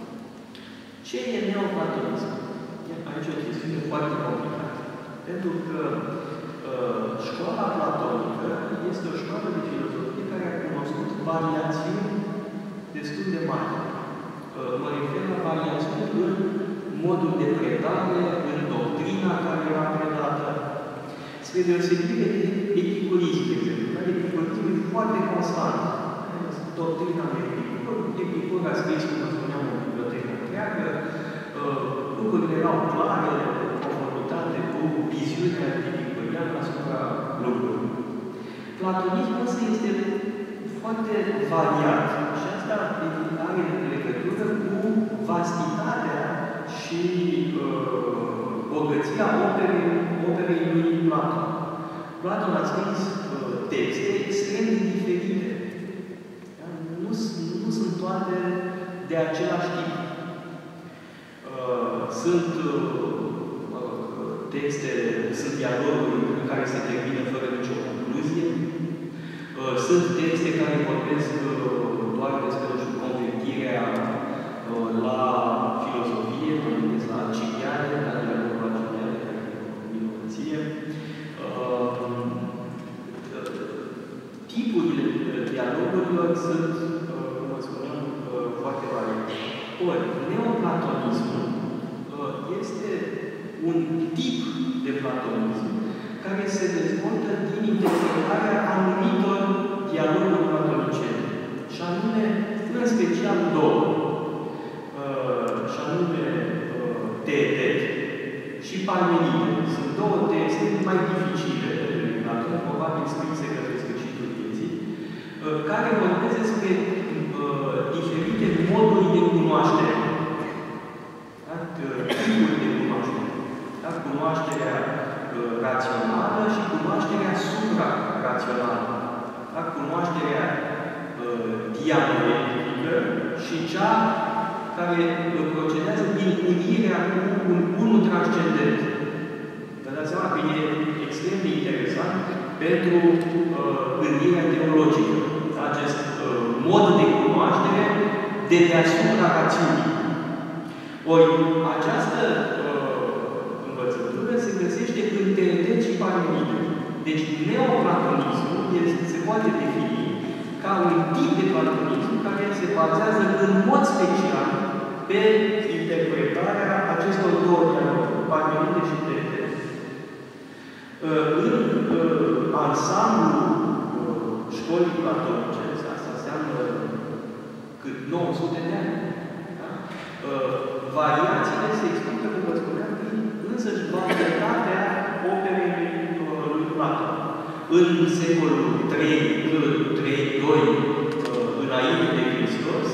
Ce e neoplatonism? Aici e o chestiune foarte complicată. Pentru că școala platonică este o școală de filozofie care a cunoscut variațiuni destul de mari. Mă refer la variațiuni în modul de predare, în doctrina care era predată. Spre deosebire de epicurism, de exemplu. Epicurism e foarte constant. Doctrina de Epicur, Epicur a scris, cum spuneam, o bibliotecă întreagă, lucrurile erau clare, conformitate cu viziunea epicuriană asupra lucrurilor. Platonismul însă este foarte variat și asta are legătură cu vastitatea și uh, bogăția operei, operei lui Platon. Platon a scris uh, texte extrem de diferite. Da? Nu, nu sunt toate de același tip. Uh, sunt uh, texte, sunt dialoguri în care se termină fără nicio concluzie. Uh, sunt texte care vorbesc uh, doar despre convertirea uh, la filozofie, mă gândesc la Alcibiade, la dialogul Alcibiade, care e o minunăție. Uh, tipurile dialogurilor sunt, uh, cum vă spuneam, uh, foarte variate. Ori, neoplatonismul uh, este un tip de platonism care se dezvoltă din interpretarea anumitor dialoguri platonicene. Și anume, în special două. Uh, și anume, uh, Teetet și Parmenide. Sunt două texte mai dificile de Platon, probabil scrise către sfârșitul vieții, uh, care vorbesc despre uh, diferite moduri de cunoaștere. Da? Tipuri de cunoaștere. Da? Cunoașterea uh, rațională și cunoașterea supra-rațională. Da? Cunoașterea uh, dialectică și cea care uh, procedează din unirea cu un unul transcendent. Vă dați seama că e extrem de interesant pentru uh, gândirea teologică. Acest uh, mod de cunoaștere de deasupra rațiunii. Ori, această uh, învățătură se găsește în Teetet și Parmenide. Deci, neoplatonismul este, se poate defini ca un tip de platonism care se bazează în mod special pe interpretarea acestor două dialoguri, Parmenide și Teetet. Uh, în uh, ansamblul uh, școlii platonice, asta înseamnă cât nouă sute de ani, da? uh, variațiile se explică, cum vă spuneam, prin însăși varietatea operei lui Platon. În secolul trei, trei, doi, înainte de Hristos,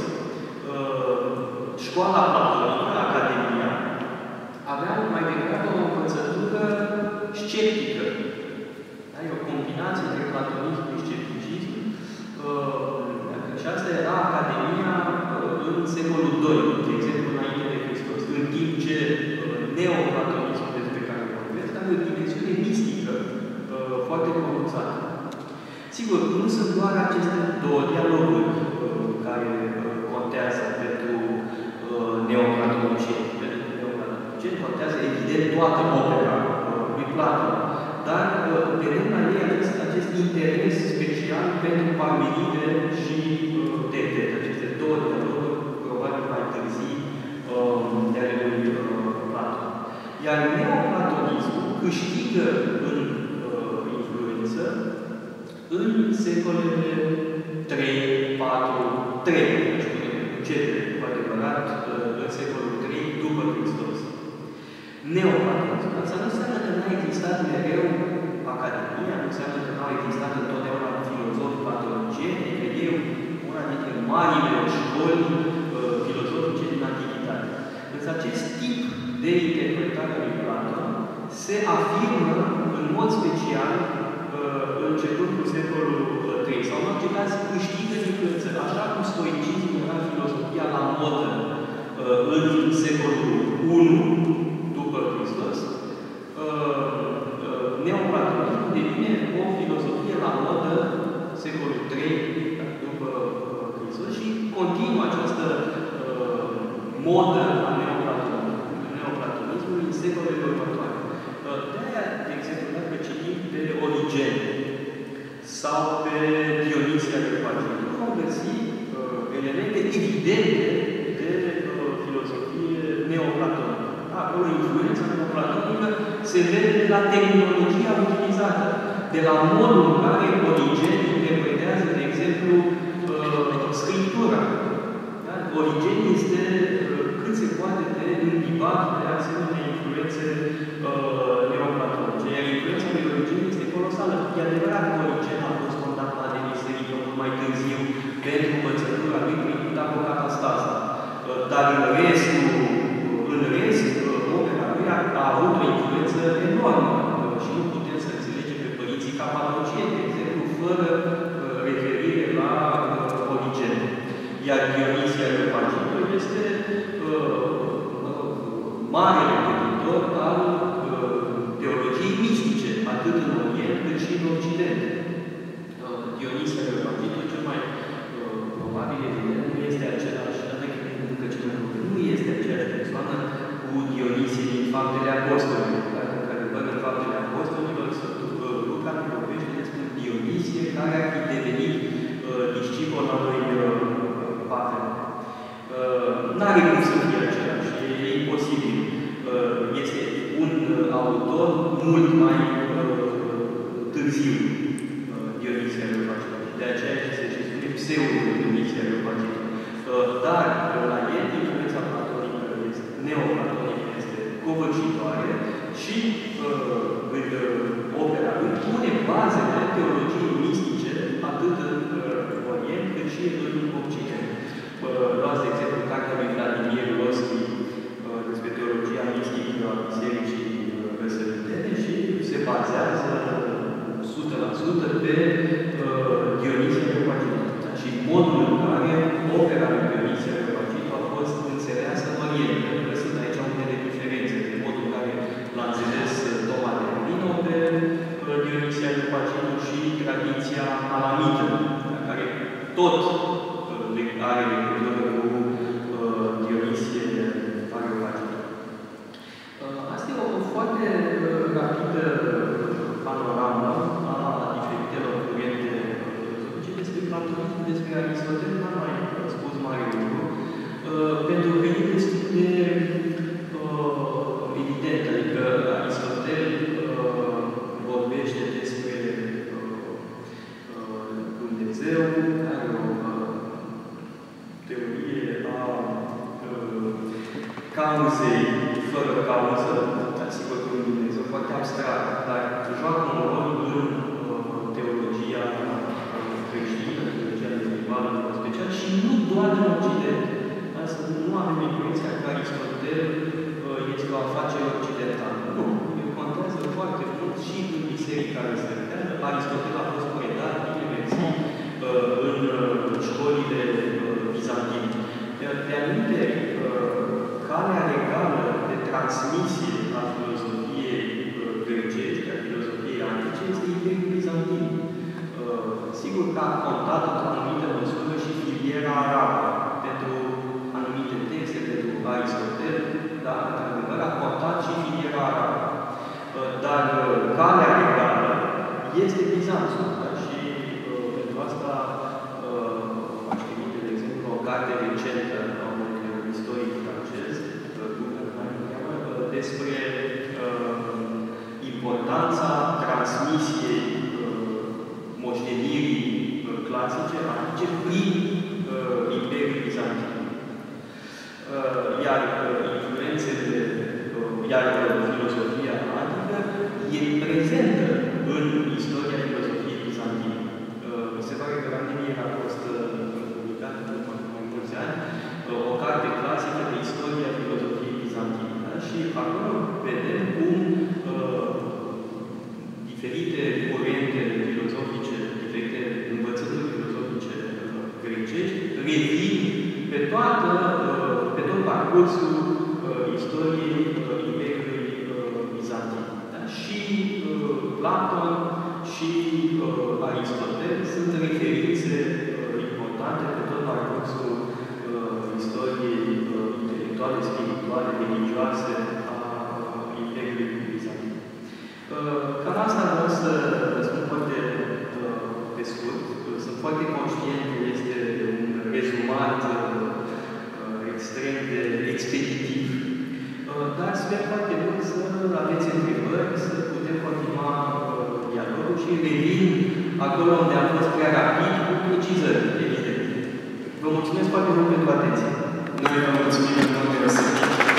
școala platonică, Academia, avea mai degrabă o învățătură sceptică. Da? E o combinație între platonism și scepticism. Și asta era Academia în secolul doi, de exemplu, înainte de Hristos. În timp ce neoplatonismul despre care vorbesc are o dimensiune mistică foarte pronunțată. Sigur, nu sunt doar aceste două dialoguri care contează pentru neoplatonicieni. Pentru neoplatonicieni contează, evident, toată opera lui Platon. Dar vedem la ei acest, acest interes special pentru Parmenide și Teetet. Aceste două dialoguri, probabil mai târzii, de ale lui Platon. Iar neoplatonismul câștigă în uh, influență în secolele trei, patru, trei, încete, cu adevărat, în secolul trei, după Hristos. Neoplatonism. Asta nu înseamnă că nu a existat mereu Academia, nu înseamnă că nu au existat întotdeauna filozofi platonicieni, că e una dintre marile școli uh, filozofice din Antichitate. Însă acest tip de interpretare lui Platon se afirmă în mod special uh, începând cu secolul trei, sau în orice caz câștigă influență. Așa cum stoicismul era filozofia la modă uh, în secolul unu după Hristos, uh, uh, neoplatonismul devine o filozofie la modă secolul trei după uh, Hristos și continuă această uh, modă a neoplatonismului în secolele următoare. De-aia, de exemplu, dacă citim pe Origen sau pe Dionisia de Patrie, vom găsi influența neoplatonică se vede de la terminologia utilizată, de la modul în care Origen interpretează, de exemplu, Scriptura. Da? Origen este cât se poate de imbibat de asemenea influențe uh, neoplatonice. Iar influența lui Origen este colosală. E adevărat că Origen a fost condamnat de biserică mult mai târziu pentru învățătura lui prin catastază. Uh, dar în restul, în rest, uh, opera lui a, a avut o influență enormă uh, și nu putem să înțelegem pe părinții Capadocieni, de exemplu, fără uh, referire la uh, Origen. Iar Dionisia Areopagita este uh, marele gânditor al uh, teologiei mistice, atât în Orient cât și în Occident. Uh, Dionisia Areopagita, cel mai uh, probabil, evident, nu este același, încă cel mai probabil, nu este aceeași persoană cu Dionisie din Faptele Apostolilor. Într-adevăr, în Faptele Apostolilor, Luca ne vorbește despre Dionisie, care ar fi devenit uh, discipol al lui uh, Pavel. Uh, N-are cum să fie același, e, e imposibil. Uh, este un uh, autor mult mai uh, târziu, uh, Dionisia Areopagita. De aceea se spune pseudo-Dionisia Areopagita. Uh, dar uh, la el, influența platonică, este, neoplatonică, este covârșitoare și uh, în uh, opera lui pune bazele teologiei mistice atât în uh, Orient cât și în Occident. Luați, de exemplu, cartea lui Vladimir Roschi despre teologia mistică a Bisericii Răsăritene și se bazează o sută la sută pe Dionisia Areopagita și modul în care opera lui Dionisia Areopagita a fost înțeleasă în Orient. Pentru că sunt aici unele diferențe de modul în care l-a înțeles Toma de Aquino pe Dionisia Areopagita și tradiția alamită, care tot are legătură cu uh, Dionisie Areopagita. Uh, asta e o foarte uh, rapidă panoramă a diferitelor curente filozofice despre platonism, despre Aristotel, n-am mai spus mare lucru, uh, pentru că e destul de uh, evident, adică Aristotel uh, vorbește despre uh, uh, Dumnezeu, care o teorie a uh, cauzei fără cauză, sigur că un Dumnezeu foarte abstract, dar joacă un rol în uh, teologia creștină, teologia medievală, în special, și nu doar în Occident. Asta nu avem influența că Aristotel uh, este o afacere occidentală. Nu. El contează foarte mult și în Biserica Răsăritană. Aristotel a fost predat bine mersi uh, în uh, școlile bizantine. Pe anumite, calea legală de transmisie a filozofiei grecești, a filozofiei antice, este Imperiul Bizantin. Sigur că a contat într-o anumită măsură și filiera arabă pentru anumite texte, pentru Aristotel, dar, într-adevăr, a contat și filiera arabă. Dar calea legală este Bizanțul, da? Și pentru asta o carte recentă a unui istoric francez, despre uh, importanța transmisiei uh, moștenirii uh, clasice antice prin uh, Imperiul Bizantin. Uh, iar uh, influențele, uh, iar uh, filosofia antică e prezentă în istoria filozofiei bizantine. Uh, mi se pare că Randinier a fost publicat uh, ani, o carte clasică de istoria filozofiei bizantine. Da? Și acolo vedem cum uh, diferite curente filozofice, diferite învățături filozofice uh, grecești revin pe, toată, uh, pe tot parcursul uh, istoriei uh, Imperiului uh, Bizantin. Da? Și uh, Platon și uh, Aristotel sunt referințe uh, importante pe tot parcursul istoriei uh, intelectuale, spirituale, religioase a uh, Imperiului Bizantin. Uh, cam asta vreau să spun foarte uh, pe scurt. Uh, sunt foarte conștient că este un rezumat uh, extrem de expeditiv. Uh, dar sper foarte mult să aveți întrebări, să putem continua dialogul și revin acolo unde am fost prea rapid, cu precizări, evident. Vă mulțumesc foarte mult pentru atenție. Noi vă mulțumim, domnule Iosif.